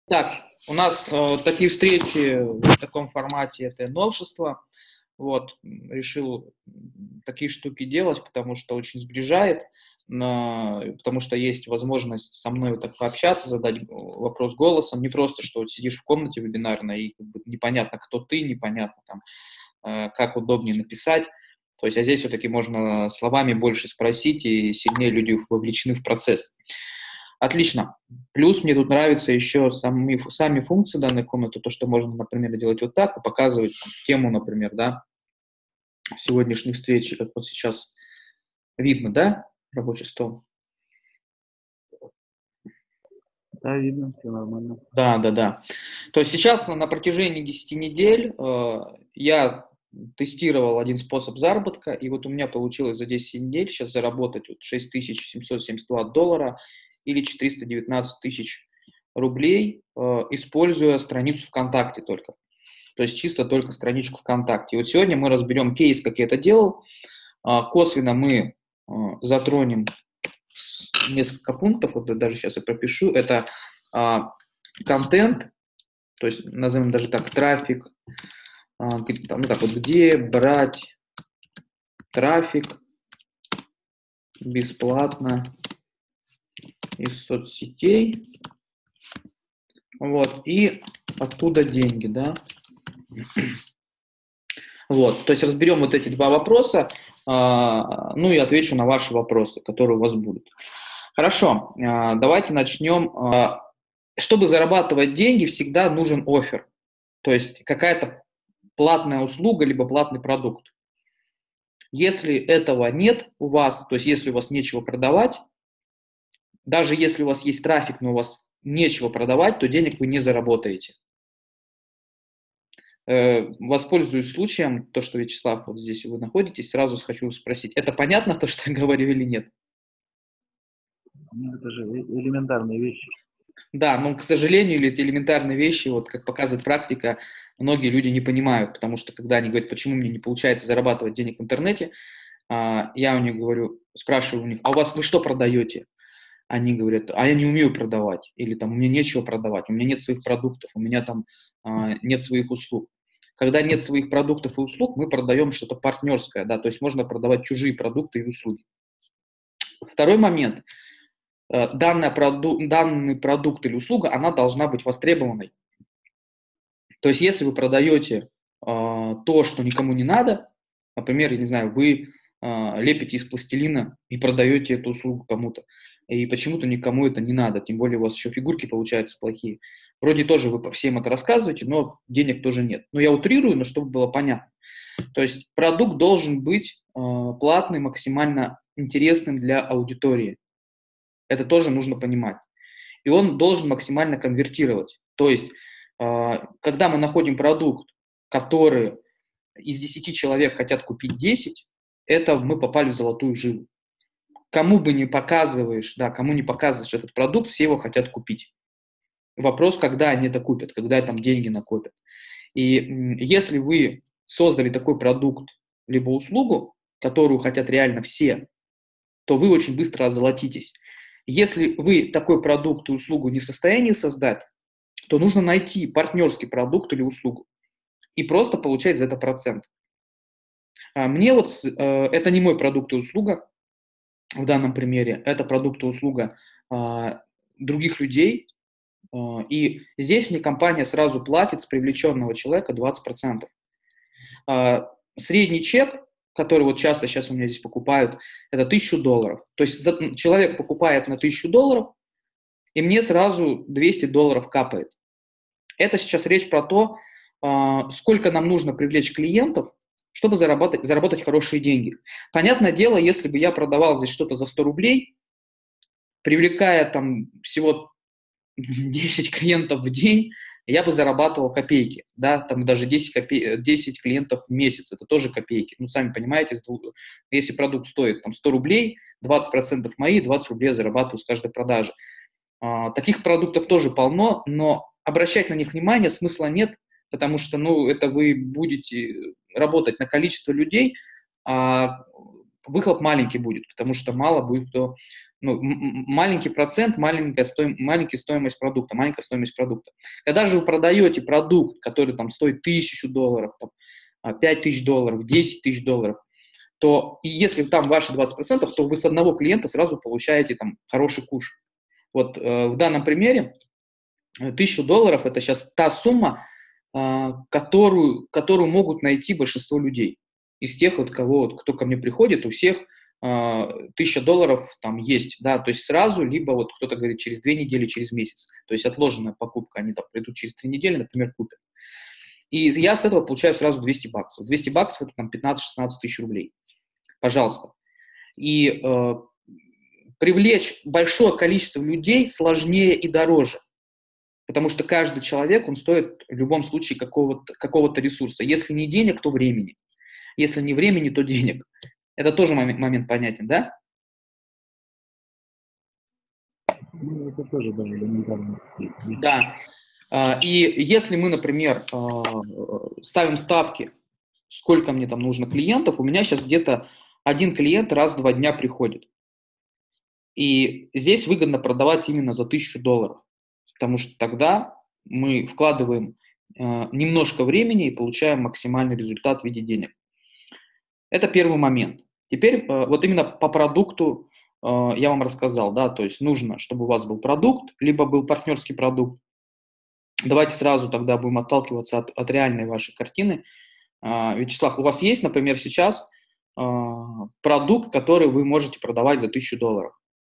Так, у нас такие встречи в таком формате, это новшество. Вот, решил такие штуки делать, потому что очень сближает, потому что есть возможность со мной вот так пообщаться, задать вопрос голосом, не просто, что вот сидишь в комнате вебинарной и как бы непонятно, кто ты, непонятно там, как удобнее написать. То есть, а здесь все-таки можно словами больше спросить, и сильнее люди вовлечены в процесс. Отлично. Плюс мне тут нравятся еще сами функции данной комнаты, то, что можно, например, делать вот так, и показывать там, тему, например, да, сегодняшней встречи, как вот сейчас видно, да, рабочий стол? Да, видно, все нормально. Да, да, да. То есть сейчас на протяжении 10 недель я тестировал один способ заработка, и вот у меня получилось за 10 недель сейчас заработать вот $6772 или 419 тысяч рублей, используя страницу ВКонтакте только. То есть чисто только страничку ВКонтакте. И вот сегодня мы разберем кейс, как я это делал. Косвенно мы затронем несколько пунктов, вот даже сейчас я пропишу. Это контент, то есть назовем даже так, трафик, ну так вот, где брать трафик бесплатно из соцсетей, вот, и откуда деньги, да. Вот, то есть разберем вот эти два вопроса, ну и отвечу на ваши вопросы, которые у вас будут. Хорошо, давайте начнем. Чтобы зарабатывать деньги, всегда нужен оффер, то есть какая-то платная услуга, либо платный продукт. Если этого нет у вас, то есть если у вас нечего продавать, даже если у вас есть трафик, но у вас нечего продавать, то денег вы не заработаете. Воспользуюсь случаем, то, что Вячеслав, вот здесь вы находитесь, сразу хочу спросить, это понятно, то, что я говорю или нет? Ну, это же элементарные вещи. Да, но, к сожалению, или эти элементарные вещи, вот как показывает практика, многие люди не понимают, потому что когда они говорят, почему мне не получается зарабатывать денег в интернете, я у них говорю, спрашиваю у них, а у вас вы что продаете? Они говорят, а я не умею продавать, или там у меня нечего продавать, у меня нет своих продуктов, у меня там нет своих услуг. Когда нет своих продуктов и услуг, мы продаем что-то партнерское, да, то есть можно продавать чужие продукты и услуги. Второй момент. Данный продукт или услуга, она должна быть востребованной. То есть если вы продаете то, что никому не надо, например, я не знаю, вы лепите из пластилина и продаете эту услугу кому-то, и почему-то никому это не надо, тем более у вас еще фигурки получаются плохие. Вроде тоже вы всем это рассказываете, но денег тоже нет. Но я утрирую, но чтобы было понятно. То есть продукт должен быть платный, максимально интересным для аудитории. Это тоже нужно понимать. И он должен максимально конвертировать. То есть, когда мы находим продукт, который из 10 человек хотят купить 10, это мы попали в золотую жилу. Кому бы не показываешь, да, кому не показываешь этот продукт, все его хотят купить. Вопрос, когда они это купят, когда там деньги накопят. И если вы создали такой продукт либо услугу, которую хотят реально все, то вы очень быстро озолотитесь. Если вы такой продукт и услугу не в состоянии создать, то нужно найти партнерский продукт или услугу и просто получать за это процент. Мне вот это не мой продукт и услуга в данном примере, это продукт и услуга других людей, и здесь мне компания сразу платит с привлеченного человека 20%. Средний чек, который вот часто сейчас у меня здесь покупают, это $1000. То есть человек покупает на $1000, и мне сразу $200 капает. Это сейчас речь про то, сколько нам нужно привлечь клиентов, чтобы заработать хорошие деньги. Понятное дело, если бы я продавал здесь что-то за 100 рублей, привлекая там всего 10 клиентов в день, я бы зарабатывал копейки, да, там даже 10 клиентов в месяц, это тоже копейки. Ну, сами понимаете, если продукт стоит там 100 рублей, 20% мои, 20 рублей я зарабатываю с каждой продажи. Таких продуктов тоже полно, но обращать на них внимание смысла нет, потому что, ну, это вы будете работать на количество людей, а выхлоп маленький будет, потому что мало будет кто Ну, маленький процент, маленькая стоимость продукта, маленькая стоимость продукта. Когда же вы продаете продукт, который там стоит $1000, там, $5000, $10 000, то и если там ваши 20%, то вы с одного клиента сразу получаете там хороший куш. Вот в данном примере $1000 – это сейчас та сумма, которую могут найти большинство людей. Из тех, вот, кто ко мне приходит, у всех $1000 там есть, да, то есть сразу, либо вот кто-то говорит через 2 недели, через месяц, то есть отложенная покупка, они там придут через 3 недели, например, купят. И я с этого получаю сразу $200. $200 – это там 15-16 тысяч рублей. Пожалуйста. И привлечь большое количество людей сложнее и дороже, потому что каждый человек, он стоит в любом случае какого-то ресурса. Если не денег, то времени. Если не времени, то денег. Это тоже момент понятен, да? Ну, это тоже, да, элементарно. Да. И если мы, например, ставим ставки, сколько мне там нужно клиентов, у меня сейчас где-то один клиент раз в 2 дня приходит. И здесь выгодно продавать именно за $1000, потому что тогда мы вкладываем немножко времени и получаем максимальный результат в виде денег. Это первый момент. Теперь вот именно по продукту я вам рассказал, да, то есть нужно, чтобы у вас был продукт, либо был партнерский продукт. Давайте сразу тогда будем отталкиваться от реальной вашей картины. Вячеслав, у вас есть, например, сейчас продукт, который вы можете продавать за $1000?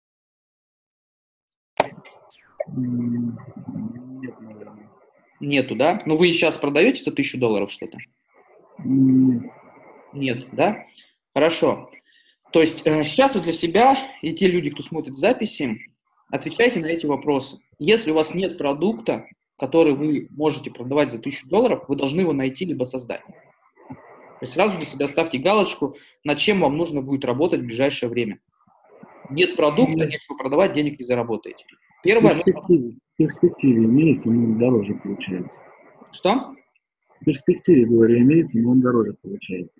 Нет, наверное. Нету, да? Ну, вы сейчас продаете за $1000 что-то? Нет. Нет, да? Хорошо. То есть сейчас вы для себя и те люди, кто смотрит записи, отвечайте на эти вопросы. Если у вас нет продукта, который вы можете продавать за $1000, вы должны его найти либо создать. То есть сразу для себя ставьте галочку, над чем вам нужно будет работать в ближайшее время. Нет продукта, нечего продавать, денег не заработаете. Первое, В перспективе имеете, но он дороже получается. что? В перспективе, говорю, имеете, но он дороже получается.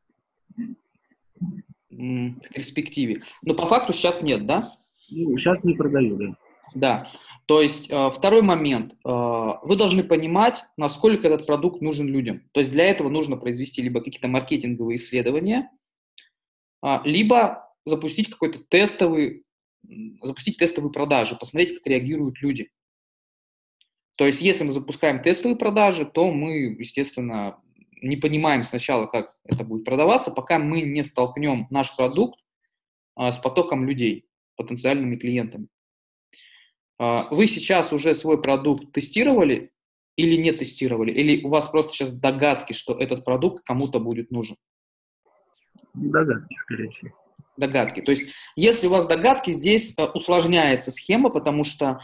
В перспективе. Но по факту сейчас нет, да? Ну, сейчас не продаю, да. Да. То есть второй момент. Вы должны понимать, насколько этот продукт нужен людям. То есть для этого нужно произвести либо какие-то маркетинговые исследования, либо запустить тестовые продажи, посмотреть, как реагируют люди. То есть если мы запускаем тестовые продажи, то мы, естественно, не понимаем сначала, как это будет продаваться, пока мы не столкнем наш продукт с потоком людей, потенциальными клиентами. Вы сейчас уже свой продукт тестировали или не тестировали? Или у вас просто сейчас догадки, что этот продукт кому-то будет нужен? Догадки, скорее всего. Догадки. То есть если у вас догадки, здесь усложняется схема, потому что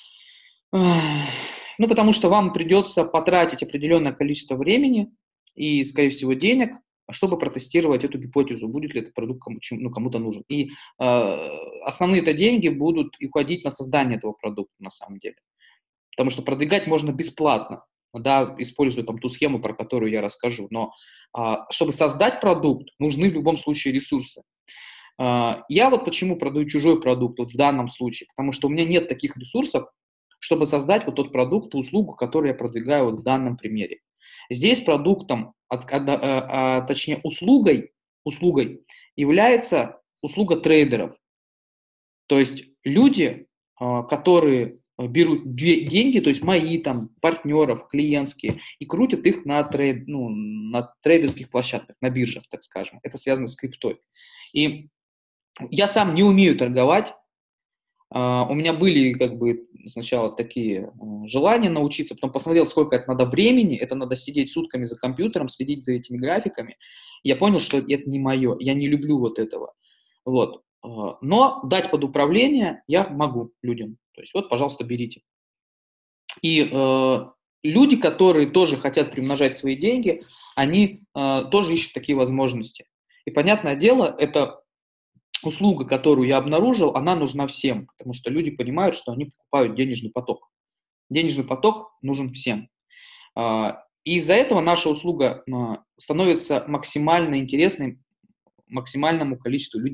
вам придется потратить определенное количество времени и, скорее всего, денег, чтобы протестировать эту гипотезу, будет ли этот продукт кому-то нужен. И основные-то деньги будут уходить на создание этого продукта на самом деле. Потому что продвигать можно бесплатно, да, используя там ту схему, про которую я расскажу. Но чтобы создать продукт, нужны в любом случае ресурсы. Я вот почему продаю чужой продукт вот в данном случае, потому что у меня нет таких ресурсов, чтобы создать вот тот продукт, ту услугу, которую я продвигаю вот в данном примере. Здесь продуктом, точнее услугой является услуга трейдеров. То есть люди, которые берут деньги, то есть мои там партнеров, клиентские, и крутят их на трейдерских площадках, на биржах, так скажем. Это связано с криптой. И я сам не умею торговать. У меня были сначала такие желания научиться, потом посмотрел, сколько это надо времени, это надо сидеть сутками за компьютером, следить за этими графиками. Я понял, что это не мое, я не люблю вот этого. Вот. Но дать под управление я могу людям. То есть вот, пожалуйста, берите. И люди, которые тоже хотят приумножать свои деньги, они тоже ищут такие возможности. И, понятное дело, это услуга, которую я обнаружил, она нужна всем, потому что люди понимают, что они покупают денежный поток. Денежный поток нужен всем. И из-за этого наша услуга становится максимально интересной максимальному количеству людей.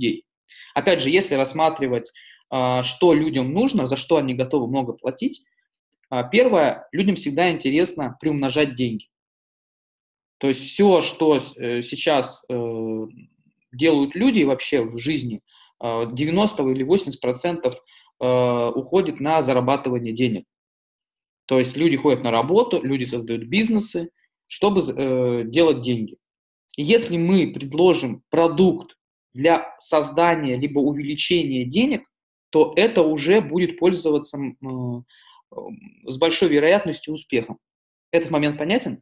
Опять же, если рассматривать, что людям нужно, за что они готовы много платить, первое, людям всегда интересно приумножать деньги. То есть все, что сейчас делают люди вообще в жизни, 90 или 80% уходит на зарабатывание денег. То есть люди ходят на работу, люди создают бизнесы, чтобы делать деньги. И если мы предложим продукт для создания либо увеличения денег, то это уже будет пользоваться с большой вероятностью успехом. Этот момент понятен?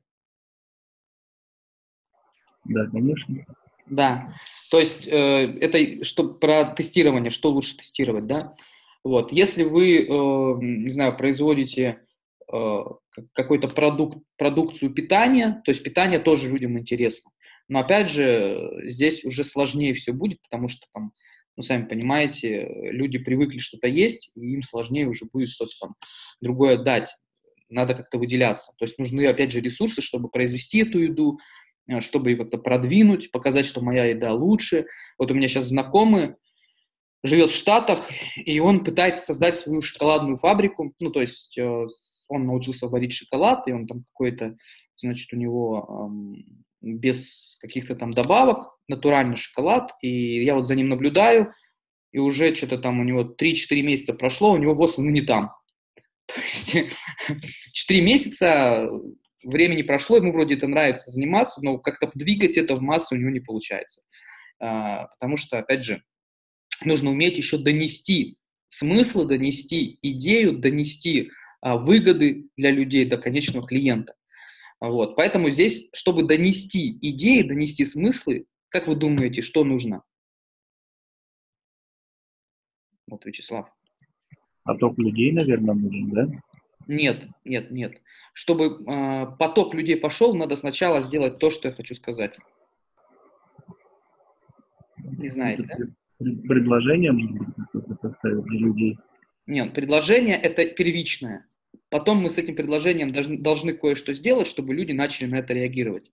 Да, конечно. Да. То есть это что про тестирование, что лучше тестировать, да? Вот. Если вы, не знаю, производите какой-то продукцию питания, то есть питание тоже людям интересно. Но опять же, здесь уже сложнее все будет, потому что там, ну, сами понимаете, люди привыкли что-то есть, и им сложнее уже будет что-то там другое дать. Надо как-то выделяться. То есть нужны, опять же, ресурсы, чтобы произвести эту еду, чтобы ее как-то продвинуть, показать, что моя еда лучше. Вот у меня сейчас знакомый живет в Штатах, и он пытается создать свою шоколадную фабрику. Ну, то есть он научился варить шоколад, и он там какой-то, значит, у него без каких-то там добавок, натуральный шоколад. И я вот за ним наблюдаю, и уже что-то там у него 3-4 месяца прошло, у него ВОЗ не там. То есть 4 месяца времени прошло, ему вроде это нравится заниматься, но как-то двигать это в массу у него не получается. Потому что, опять же, нужно уметь еще донести смысл, донести идею, донести выгоды для людей до конечного клиента. Вот. Поэтому здесь, чтобы донести идеи, донести смыслы, как вы думаете, что нужно? Вот, Вячеслав. Поток людей, наверное, нужен, да? Нет, нет, нет. Чтобы поток людей пошел, надо сначала сделать то, что я хочу сказать. Не знаете, да? Предложение, может быть, какое-то составить для людей. Нет, предложение – это первичное. Потом мы с этим предложением должны кое-что сделать, чтобы люди начали на это реагировать.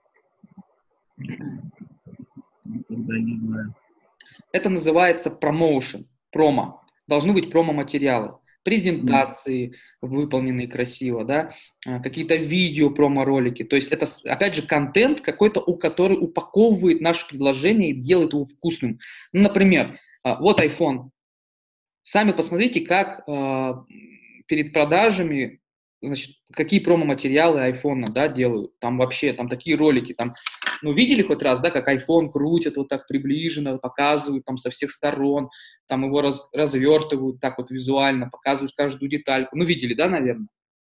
Тогда не знаю. Это называется промоушен, промо. Должны быть промо-материалы, презентации, выполненные красиво, да, какие-то видео, промо-ролики. То есть это, опять же, контент какой-то, который упаковывает наше предложение и делает его вкусным. Ну, например, вот iPhone. Сами посмотрите, как перед продажами, значит, какие промо-материалы iPhone, да, делают. Там вообще, там такие ролики, там, ну, видели хоть раз, да, как iPhone крутят вот так приближенно, показывают там со всех сторон, там его развертывают так вот визуально, показывают каждую детальку. Ну, видели, да, наверное?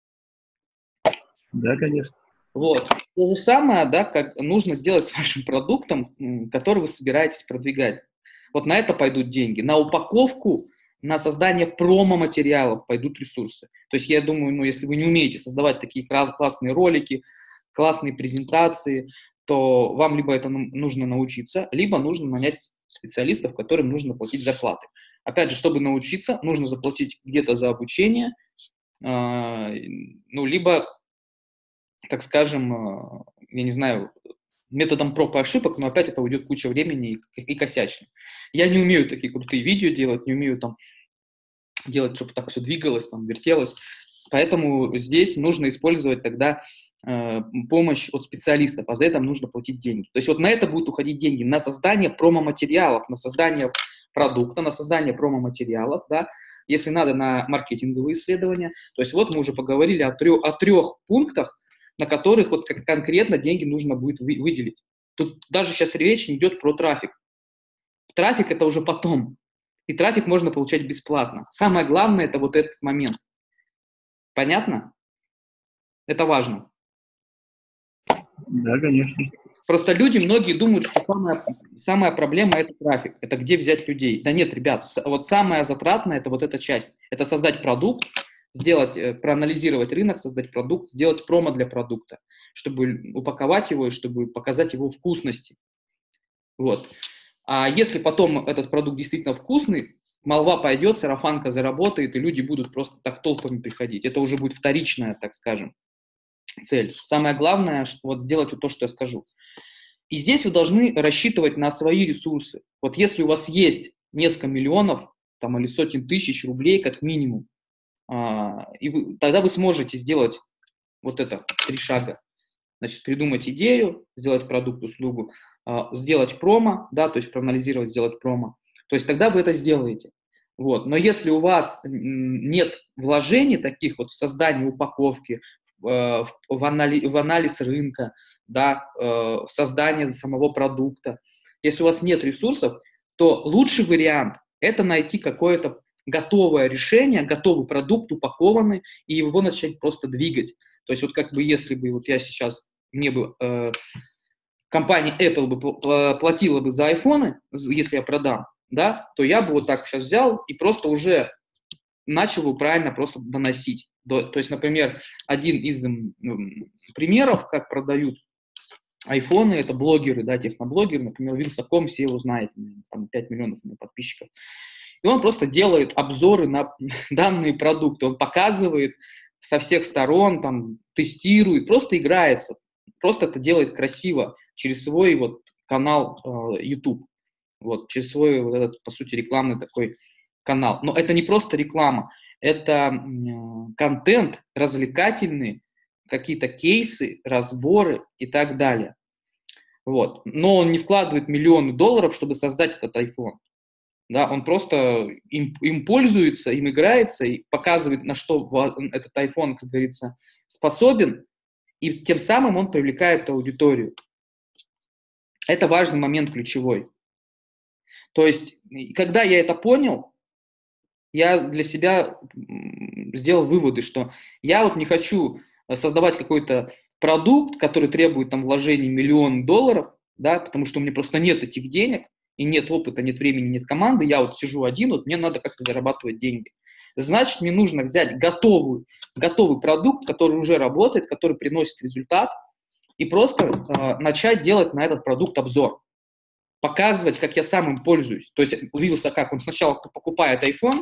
Да, конечно. Вот. То же самое, да, как нужно сделать с вашим продуктом, который вы собираетесь продвигать. Вот на это пойдут деньги. На упаковку, на создание промо-материалов пойдут ресурсы. То есть я думаю, ну, если вы не умеете создавать такие классные ролики, классные презентации, то вам либо это нужно научиться, либо нужно нанять специалистов, которым нужно платить зарплаты. Опять же, чтобы научиться, нужно заплатить где-то за обучение, ну, либо, так скажем, я не знаю, методом проб и ошибок, но опять это уйдет куча времени и косячно. Я не умею такие крутые видео делать, не умею там делать, чтобы так все двигалось, там, вертелось. Поэтому здесь нужно использовать тогда помощь от специалистов, а за это нужно платить деньги. То есть вот на это будут уходить деньги, на создание промо-материалов, на создание продукта, на создание промо-материалов, да, если надо, на маркетинговые исследования. То есть вот мы уже поговорили о трех пунктах, на которых вот конкретно деньги нужно будет выделить. Тут даже сейчас речь не идет про трафик. Трафик – это уже потом. И трафик можно получать бесплатно. Самое главное – это вот этот момент. Понятно? Это важно. Да, конечно. Просто люди, многие думают, что самая проблема – это трафик. Это где взять людей. Да нет, ребят, вот самое затратное – это вот эта часть. Это создать продукт, проанализировать рынок, создать продукт, сделать промо для продукта, чтобы упаковать его и чтобы показать его вкусности. Вот. А если потом этот продукт действительно вкусный, молва пойдет, сарафанка заработает, и люди будут просто так толпами приходить. Это уже будет вторичная, так скажем, цель. Самое главное, вот сделать вот то, что я скажу. И здесь вы должны рассчитывать на свои ресурсы. Вот если у вас есть несколько миллионов там, или сотен тысяч рублей как минимум, тогда вы сможете сделать вот это 3 шага. Значит, придумать идею, сделать продукт, услугу, сделать промо, да, то есть проанализировать, сделать промо. То есть тогда вы это сделаете. Вот. Но если у вас нет вложений таких вот в создание упаковки, в анализ рынка, да, в создание самого продукта, если у вас нет ресурсов, то лучший вариант – это найти какое-то готовое решение, готовый продукт, упакованный, и его начать просто двигать. То есть вот как бы если бы вот я сейчас, мне бы компания Apple бы платила бы за айфоны, если я продам, да, то я бы вот так сейчас взял и просто уже начал бы правильно просто доносить. То есть, например, один из примеров, как продают айфоны, это блогеры, да, техноблогеры, например, Вилсаком, все его знают, там 5 миллионов у него подписчиков. И он просто делает обзоры на данные продукты, он показывает со всех сторон, там, тестирует, просто играется, просто это делает красиво через свой вот канал YouTube, вот, через свой вот этот, по сути, рекламный такой канал. Но это не просто реклама, это контент развлекательный, какие-то кейсы, разборы и так далее. Вот. Но он не вкладывает миллионы долларов, чтобы создать этот iPhone. Да, он просто им пользуется, им играется и показывает, на что этот iPhone, как говорится, способен, и тем самым он привлекает аудиторию. Это важный момент, ключевой. То есть, когда я это понял, я для себя сделал выводы, что я вот не хочу создавать какой-то продукт, который требует там вложений $1 000 000, да, потому что у меня просто нет этих денег, и нет опыта, нет времени, нет команды, я вот сижу один, вот мне надо как-то зарабатывать деньги. Значит, мне нужно взять готовый продукт, который уже работает, который приносит результат, и просто начать делать на этот продукт обзор. Показывать, как я сам им пользуюсь. То есть увиделся как? Он сначала покупает iPhone,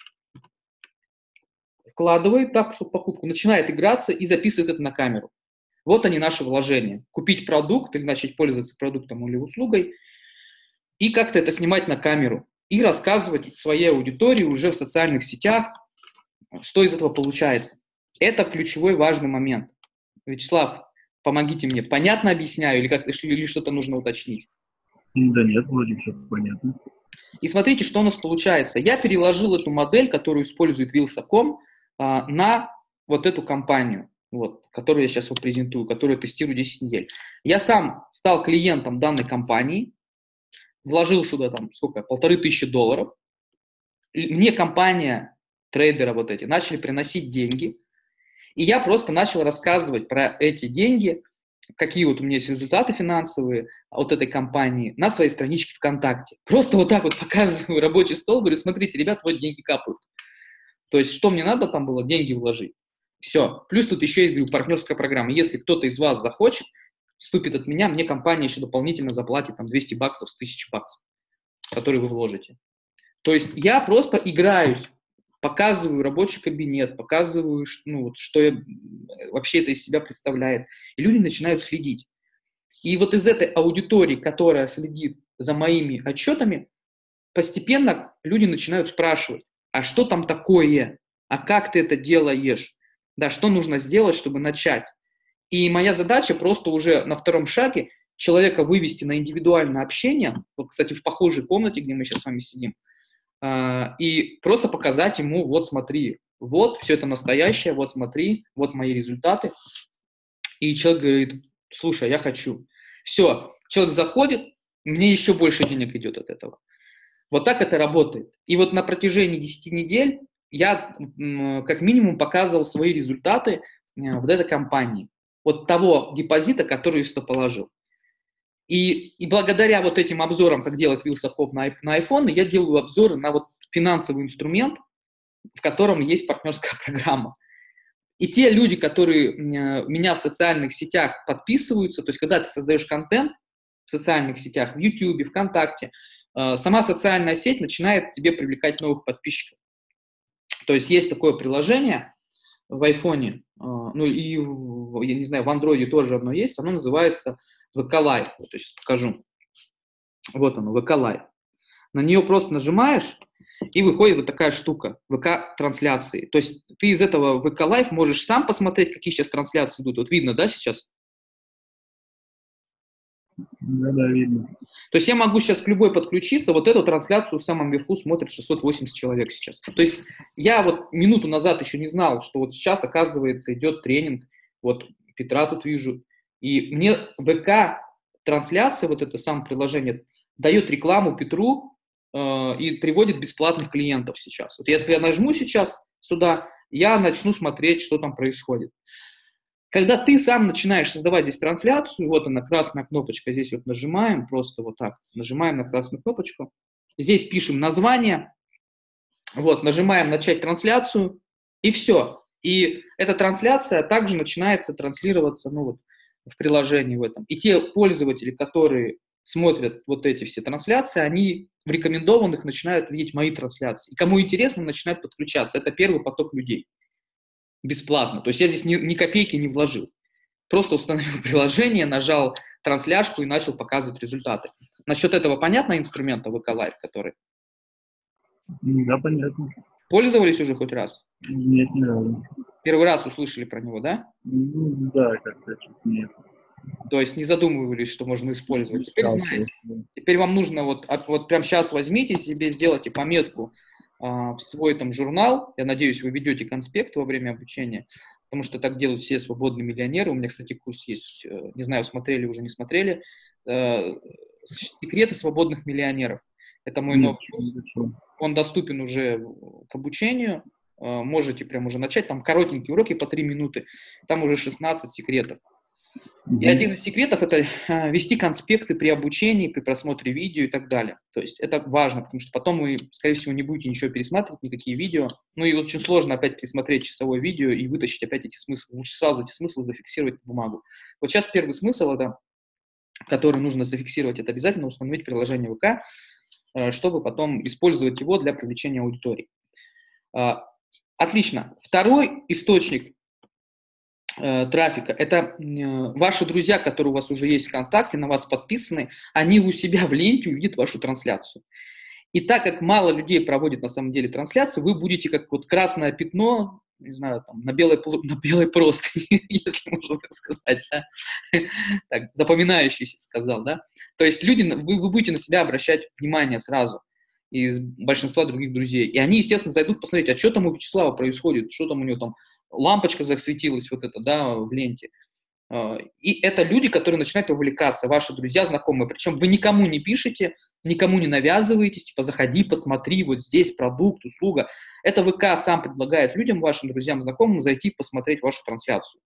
вкладывает так, чтобы покупку, начинает играться и записывает это на камеру. Вот они наши вложения. Купить продукт или начать пользоваться продуктом или услугой, и как-то это снимать на камеру. И рассказывать своей аудитории уже в социальных сетях, что из этого получается. Это ключевой важный момент. Вячеслав, помогите мне. Понятно объясняю или что-то нужно уточнить? Да нет, вроде все понятно. И смотрите, что у нас получается. Я переложил эту модель, которую использует Wylsacom, на вот эту компанию, вот, которую я сейчас вот презентую, которую я тестирую 10 недель. Я сам стал клиентом данной компании, вложил сюда там сколько, $1500. Мне компания, трейдеры вот эти, начали приносить деньги, и я просто начал рассказывать про эти деньги, какие вот у меня есть результаты финансовые от этой компании на своей страничке ВКонтакте. Просто вот так вот показываю рабочий стол, говорю, смотрите, ребят, вот деньги капают. То есть, что мне надо там было? Деньги вложить. Все. Плюс тут еще есть, говорю, партнерская программа. Если кто-то из вас захочет, вступит от меня, мне компания еще дополнительно заплатит там $200 с $1000, которые вы вложите. То есть я просто играюсь, показываю рабочий кабинет, показываю, ну, вот, что вообще это из себя представляет. И люди начинают следить. И вот из этой аудитории, которая следит за моими отчетами, постепенно люди начинают спрашивать, а что там такое? А как ты это делаешь? Да, что нужно сделать, чтобы начать? И моя задача просто уже на втором шаге человека вывести на индивидуальное общение, вот, кстати, в похожей комнате, где мы сейчас с вами сидим, и просто показать ему, вот смотри, вот все это настоящее, вот смотри, вот мои результаты. И человек говорит, слушай, я хочу. Все, человек заходит, мне еще больше денег идет от этого. Вот так это работает. И вот на протяжении 10 недель я как минимум показывал свои результаты вот этой компании, от того депозита, который я сюда положил. И благодаря вот этим обзорам, как делает Wylsacom на iPhone, я делаю обзоры на вот финансовый инструмент, в котором есть партнерская программа. И те люди, которые меня в социальных сетях подписываются, то есть когда ты создаешь контент в социальных сетях, в YouTube, ВКонтакте, сама социальная сеть начинает тебе привлекать новых подписчиков. То есть есть такое приложение, в айфоне, ну и, я не знаю, в андроиде тоже одно есть, оно называется VK Live. Вот я сейчас покажу. Вот оно, VK Live. На нее просто нажимаешь, и выходит вот такая штука, ВК-трансляции. То есть ты из этого VK Live можешь сам посмотреть, какие сейчас трансляции идут. Вот видно, да, сейчас? Да, видно. То есть я могу сейчас к любой подключиться, вот эту трансляцию в самом верху смотрит 680 человек сейчас. То есть я вот минуту назад еще не знал, что вот сейчас, оказывается, идет тренинг, вот Петра тут вижу, и мне ВК-трансляция, вот это самое приложение, дает рекламу Петру и приводит бесплатных клиентов сейчас. Вот если я нажму сейчас сюда, я начну смотреть, что там происходит. Когда ты сам начинаешь создавать здесь трансляцию, вот она, красная кнопочка, здесь вот нажимаем, просто вот так, нажимаем на красную кнопочку, здесь пишем название, вот, нажимаем «Начать трансляцию», и все. И эта трансляция также начинается транслироваться, ну вот, в приложении в этом. И те пользователи, которые смотрят вот эти все трансляции, они в рекомендованных начинают видеть мои трансляции. И кому интересно, начинают подключаться. Это первый поток людей. Бесплатно. То есть я здесь ни копейки не вложил. Просто установил приложение, нажал трансляшку и начал показывать результаты. Насчет этого понятно инструмента VK Live, который? Да, понятно. Пользовались уже хоть раз? Нет, не надо. Первый раз услышали про него, да? Ну, да, как-то чуть нет. То есть не задумывались, что можно использовать. Теперь знаете. Да. Теперь вам нужно вот прямо сейчас возьмите себе, сделайте пометку в свой там журнал. Я надеюсь, вы ведете конспект во время обучения, потому что так делают все свободные миллионеры. У меня, кстати, курс есть, не знаю, смотрели уже, не смотрели. Секреты свободных миллионеров. Это мой новый курс. Он доступен уже к обучению. Можете прям уже начать. Там коротенькие уроки по 3 минуты. Там уже 16 секретов. И один из секретов – это вести конспекты при обучении, при просмотре видео и так далее. То есть это важно, потому что потом вы, скорее всего, не будете ничего пересматривать, никакие видео. Ну и очень сложно опять пересмотреть часовое видео и вытащить опять эти смыслы. Лучше сразу эти смыслы зафиксировать на бумагу. Вот сейчас первый смысл, это, который нужно зафиксировать, это обязательно установить приложение ВК, чтобы потом использовать его для привлечения аудитории. Отлично. Второй источник трафика, это ваши друзья, которые у вас уже есть в ВКонтакте, на вас подписаны, они у себя в ленте увидят вашу трансляцию. И так как мало людей проводит на самом деле трансляции, вы будете как вот красное пятно, не знаю, там, на белой простыни, если можно так сказать, да? Так, запоминающийся сказал, да? То есть люди, вы будете на себя обращать внимание сразу из большинства других друзей. И они, естественно, зайдут посмотреть, а что там у Вячеслава происходит, что там у него там, лампочка засветилась вот эта, да, в ленте. И это люди, которые начинают увлекаться, ваши друзья, знакомые. Причем вы никому не пишете, никому не навязываетесь, типа, заходи, посмотри, вот здесь продукт, услуга. Это ВК сам предлагает людям, вашим друзьям, знакомым, зайти посмотреть вашу трансляцию.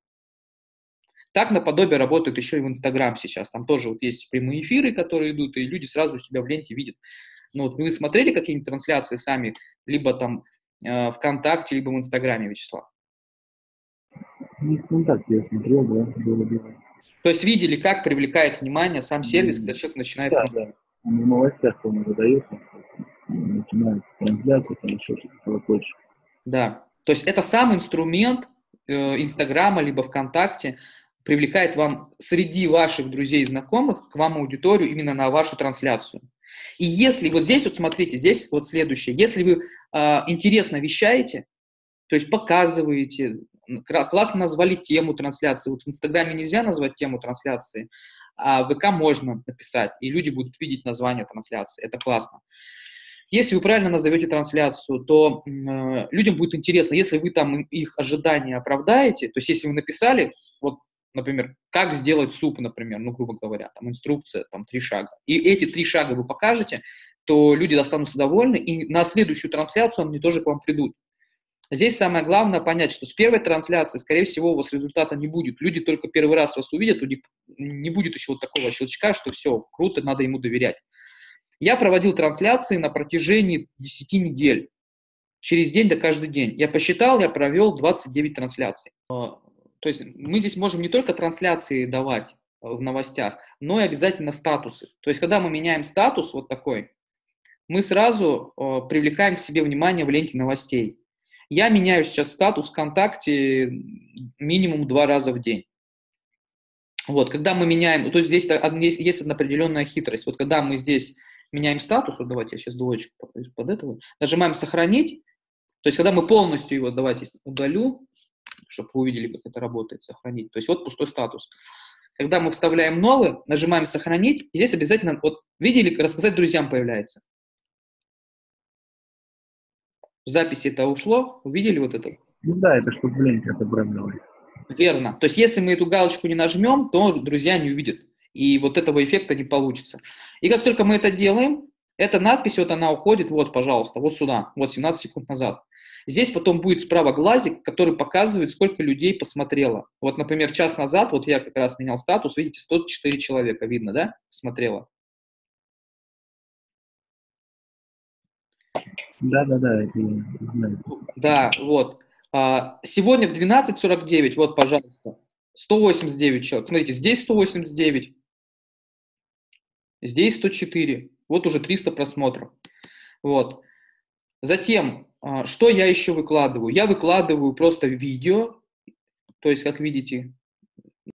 Так наподобие работает еще и в Инстаграм сейчас. Там тоже вот есть прямые эфиры, которые идут, и люди сразу у себя в ленте видят. Ну вот вы смотрели какие-нибудь трансляции сами, либо там ВКонтакте, либо в Инстаграме, Вячеслав? Ну, ВКонтакте я смотрел, да, было дело. То есть видели, как привлекает внимание сам сервис, когда человек начинает... Да. Он в новостях, по-моему, выдается, начинает трансляцию, там еще что-то хочешь. Да, то есть это сам инструмент Инстаграма либо ВКонтакте привлекает вам среди ваших друзей и знакомых к вам аудиторию именно на вашу трансляцию. И если, вот здесь вот смотрите, здесь вот следующее, если вы интересно вещаете, то есть показываете, классно назвали тему трансляции, вот в Инстаграме нельзя назвать тему трансляции, а в ВК можно написать, и люди будут видеть название трансляции, это классно. Если вы правильно назовете трансляцию, то людям будет интересно, если вы там их ожидания оправдаете, то есть если вы написали, вот, например, как сделать суп, например, ну, грубо говоря, там инструкция, там 3 шага, и эти 3 шага вы покажете, то люди останутся довольны, и на следующую трансляцию они тоже к вам придут. Здесь самое главное понять, что с первой трансляции, скорее всего, у вас результата не будет. Люди только первый раз вас увидят, у них не будет еще вот такого щелчка, что все, круто, надо ему доверять. Я проводил трансляции на протяжении 10 недель, через день, да каждый день. Я посчитал, я провел 29 трансляций. То есть мы здесь можем не только трансляции давать в новостях, но и обязательно статусы. То есть когда мы меняем статус вот такой, мы сразу привлекаем к себе внимание в ленте новостей. Я меняю сейчас статус ВКонтакте минимум 2 раза в день. Вот, когда мы меняем, то есть здесь есть одна определенная хитрость. Вот когда мы здесь меняем статус, вот давайте я сейчас двоечку под этого, нажимаем «Сохранить», то есть когда мы полностью его, давайте удалю, чтобы вы увидели, как это работает, «Сохранить», то есть вот пустой статус. Когда мы вставляем новый, нажимаем «Сохранить», и здесь обязательно, вот видели, рассказать друзьям появляется. В записи это ушло, увидели вот это? Ну да, это чтобы в ленте отображалось. Верно. То есть если мы эту галочку не нажмем, то друзья не увидят. И вот этого эффекта не получится. И как только мы это делаем, эта надпись, вот она уходит, вот, пожалуйста, вот сюда, вот 17 секунд назад. Здесь потом будет справа глазик, который показывает, сколько людей посмотрело. Вот, например, час назад, вот я как раз менял статус, видите, 104 человека, видно, да, смотрело. Да, это я знаю. Да, вот. Сегодня в 12:49, вот, пожалуйста, 189 человек. Смотрите, здесь 189, здесь 104. Вот уже 300 просмотров. Вот. Затем, что я еще выкладываю? Я выкладываю просто видео, то есть, как видите,